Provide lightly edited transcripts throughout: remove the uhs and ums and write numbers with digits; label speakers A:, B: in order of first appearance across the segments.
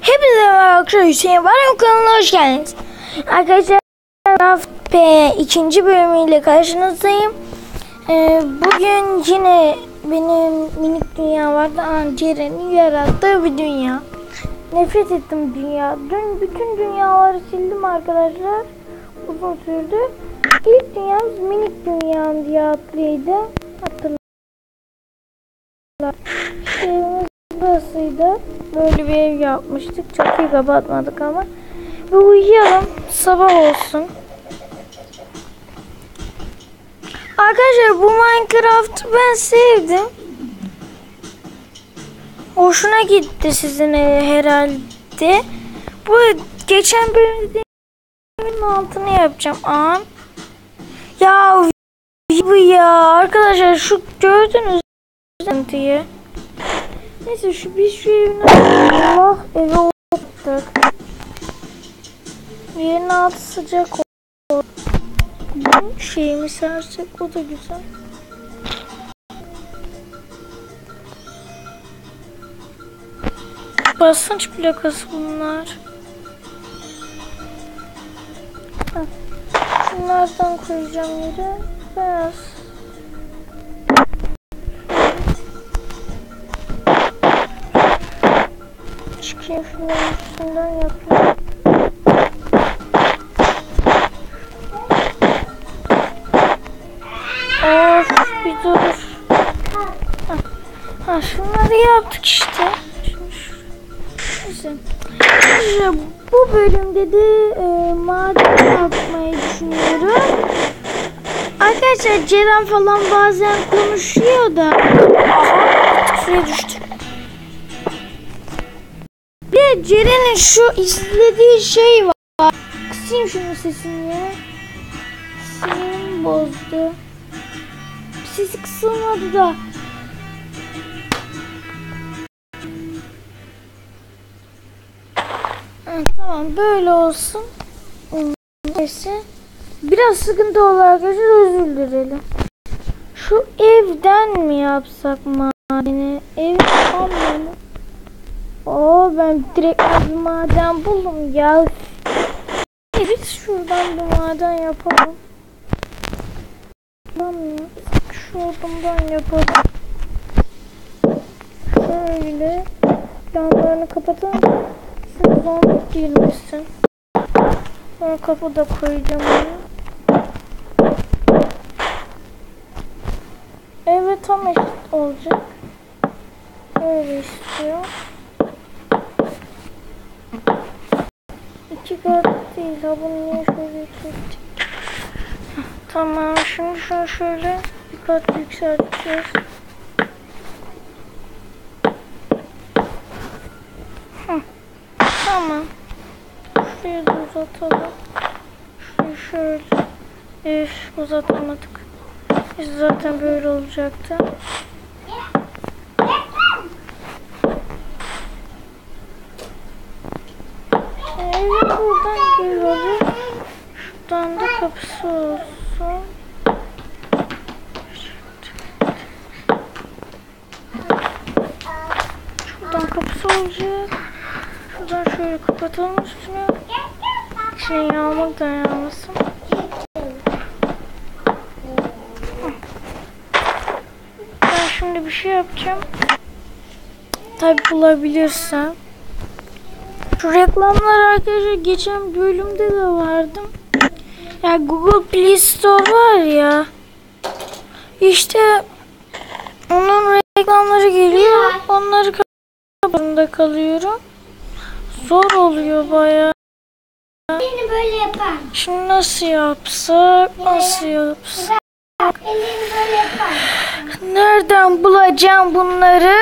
A: Hepinize merhaba arkadaşlar, Hüseyin var kanalına hoş geldiniz. Arkadaşlar P ikinci bölümüyle karşınızdayım. Bugün yine benim minik dünya vardı. Ceren'in yarattığı bir dünya. Nefret ettim dünya. Dün bütün dünyaları sildim arkadaşlar. Uzun sürdü. İlk dünyamız minik dünyam diye adlıydı. Hatırlayın. Burasıydı. Böyle bir ev yapmıştık. Çatıyı kapatmadık ama. Ve uyuyalım. Sabah olsun. Arkadaşlar bu Minecraft'ı ben sevdim. Hoşuna gitti sizin herhalde. Bu geçen bölümde altını yapacağım. Ya bu ya arkadaşlar şu gördünüz diye. Neyse biz şu evine Allah eve oturduk. Yerin altı sıcak oldu. Şeyimi sersek o da güzel. Basınç plakası bunlar. Şunlardan koyacağım yere. Beyaz. Çıkayım şunların üstünden yapayım. Of bir dur. Şunları yaptık işte. Neyse. Bu bölümde de maden yapmayı düşünüyorum. Arkadaşlar Ceren falan bazen konuşuyor da. Suya düştü. Bir Ceren'in şu izlediği şey var. Kısayım şunun sesini ya. Sinirim bozdu. Sesi kısılmadı da. Tamam böyle olsun. Neyse. Biraz sıkıntı olur arkadaşlar, özür dilerim. Şu evden mi yapsak madeni? Ev almayalım. Ben direkt bir maden buldum ya. Biz şuradan bir maden yapalım. Şu odamdan yapalım. Şöyle lambalarını kapatalım. Şimdi zombi girmesin. Sonra kapıda koyacağım onu. Evet tam eşit olacak. Öyle istiyor. 2 kat değil. Bunu niye şöyle çektik? Tamam. Şimdi şunu şöyle bir kat yükselteceğiz. Tamam. Şuraya da uzatalım. Şurayı şöyle. Uzatamadık. Zaten böyle olacaktı. Evin buradan geliyor. Şuradan da kapısı olsun. Şuradan kapısı olacak. Şuradan şöyle kapatalım üstüne. İçine yağmur da yağmasın. Ben şimdi bir şey yapacağım. Tabi bulabilirsem. Şu reklamlar arkadaşlar geçen bölümde de vardım. Ya Google Play Store var ya. İşte onun reklamları geliyor. Onları kapatında kalıyorum. Zor oluyor bayağı.
B: Elini böyle yapar.
A: Şimdi nasıl yapsak? Nasıl yapsak?
B: Elini böyle yapar.
A: Nereden bulacağım bunları?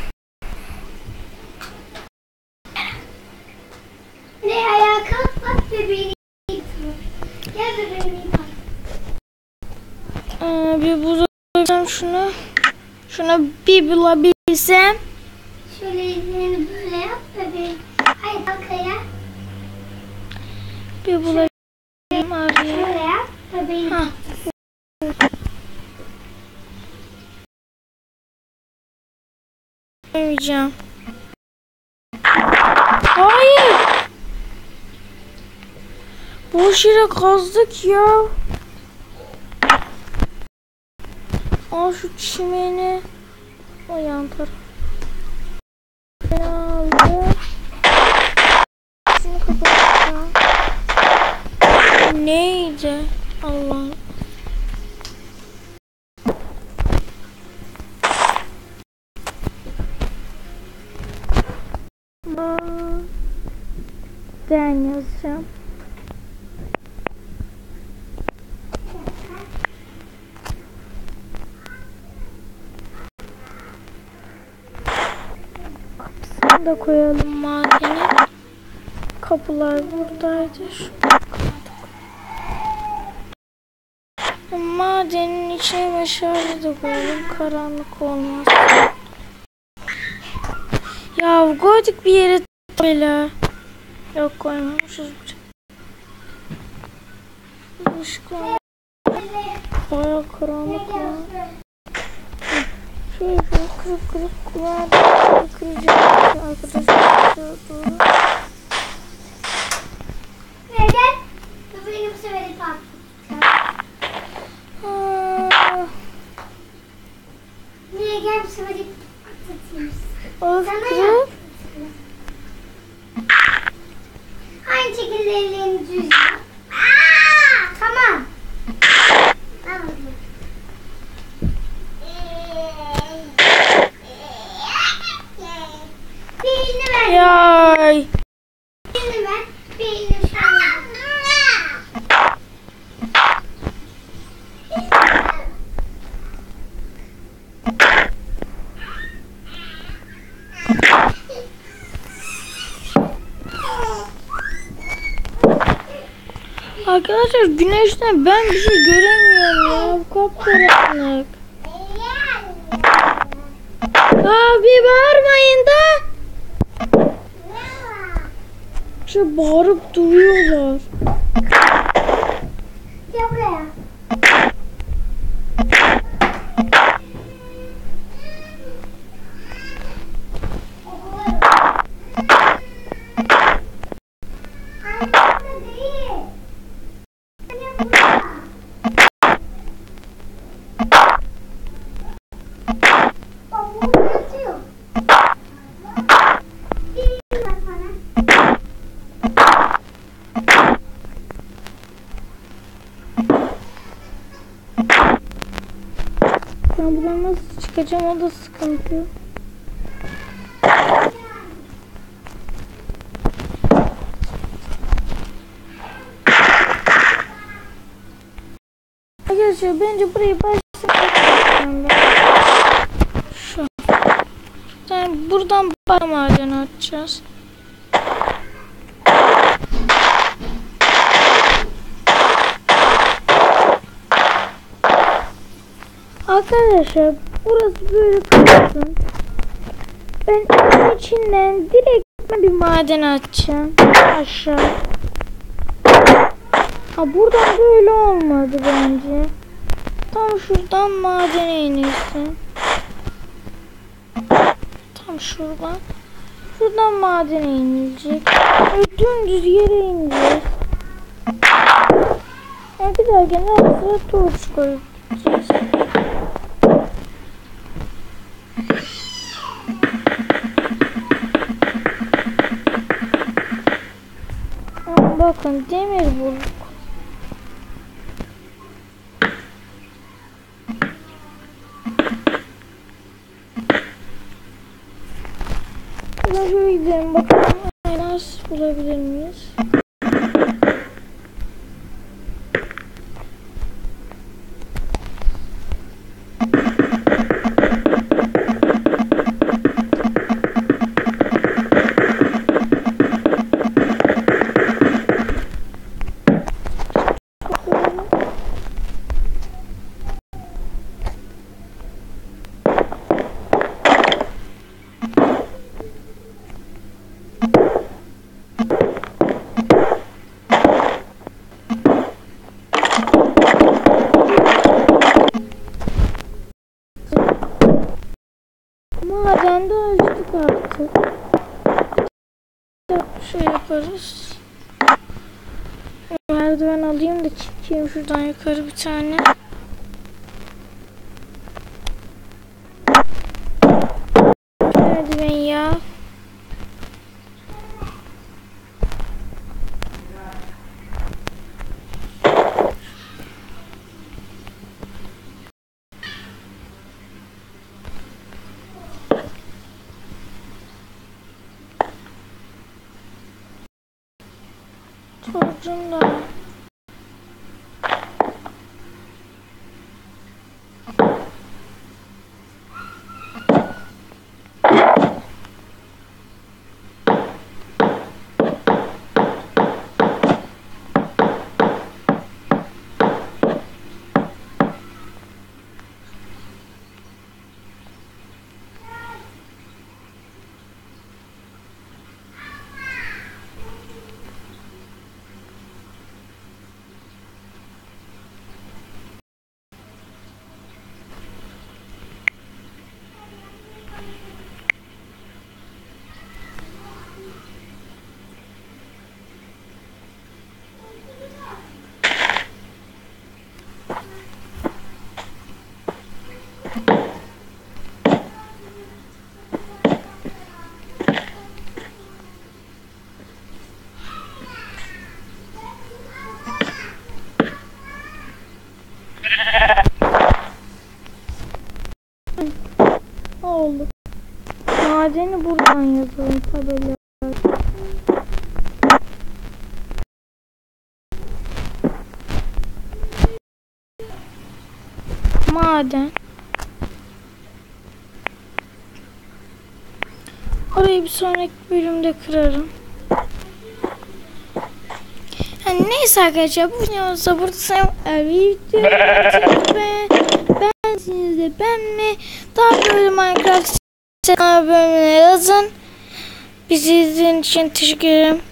B: Ne ayağa kalk bak bebeğini yıkar. Gel bebeğini yıkar.
A: Bir bulacağım şunu. Şunu bir bulabilsem.
B: Şöyle elini böyle yap bebeğim. Hayır kalk ayağa.
A: Bir bulacağım araya.
B: Şöyle yap bebeğim.
A: Koymayacağım. Hayır. Boş yere kazdık ya. Al şu çimeni. O yan taraf. Ben aldım. Şunu kapatacağım. Neydi? Allah'ım. Ben yazacağım. Kapısını da koyalım madeni. Kapılar buradaydı. Madenin içine meşale de koyalım. Karanlık olmaz. Ya koyduk bir yere tabela. Yok koymamışız. Işık var. Bayağı karanlık ya. Şöyle kırık kırık kulağını kıracağım arkadaşlar. Doğru.
B: Neden? Bu benim severim patlayacak. Niye gel bu severim patlatayım?
A: Kırık.
B: Aynı şekilde ellerini düz. Tamam. Tamam. Birini ver.
A: Yay.
B: Birini ver. Birini şöyle.
A: Arkadaşlar güneşten ben bir şey göremiyorum ya. Bu kapkaranlık. Bir bağırmayın da. Şu bağırıp duruyorlar.
B: Gel buraya.
A: Ben buradan nasıl çıkacağım o da sıkıntı. Arkadaşlar bence burayı başlayalım. Şu. Buradan maden açacağız. Arkadaşlar burası böyle kalsın. Ben evin içinden direkt bir maden açacağım. Aşağı. Buradan böyle olmadı bence. Tam şuradan madene inirsin. Tam şuradan. Şuradan madene inilecek. Dümdüz yere ineceğiz. Bir daha gene sıra torç koyacağız. Bakın demir bulduk. Şöyle gidelim bakalım nasıl bulabilir miyiz? Madende açtık artık. Şey yaparız. Her merdiven alayım da çıkayım şuradan yukarı bir tane. Merdiven ya. Çocuğum da. Oldu. Madeni buradan yazalım tabela. Maden. Orayı bir sonraki bölümde kırarım. Yani neyse arkadaşlar, bu videomuzda burada beğendiyseniz de beğenmeyi, daha böyle Minecraft bölümüne yazın. Bizi izlediğiniz için teşekkür ederim.